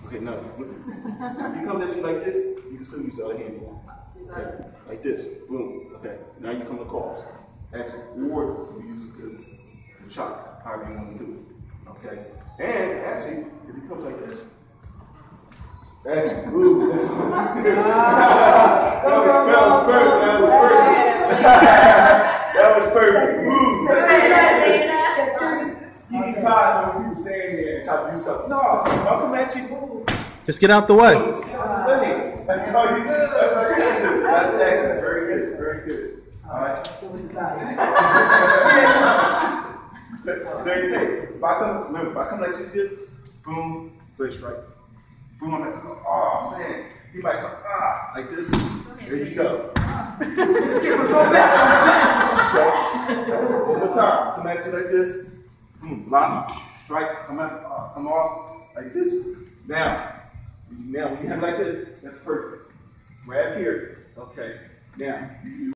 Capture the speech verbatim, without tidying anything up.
Okay, no. If he comes at you like this, you can still use the other hand. Okay, like this. Boom. Okay, now you come to calls. Action. Or you use it to, to chop, however you want to do it. Okay? And actually, if he comes like this, action. Ooh, this is that was perfect. That was perfect. That was perfect. Ooh, you need cars when people stand there and try to do something. No, I'll come at you. Boom. Just get out the way. Just get out the way. That's how you do. That's how you do. That's action. Very good. Very good. All right. Same thing. If I come, remember, if I come like you did, boom, glitch right. Boom, I'm like, oh man. He might come, ah, like this. There you go. One more time. Come at you like this. Boom, lock, strike, come out, uh, come off, like this. Now, now when you have it like this, that's perfect. Grab here. Okay. Now, you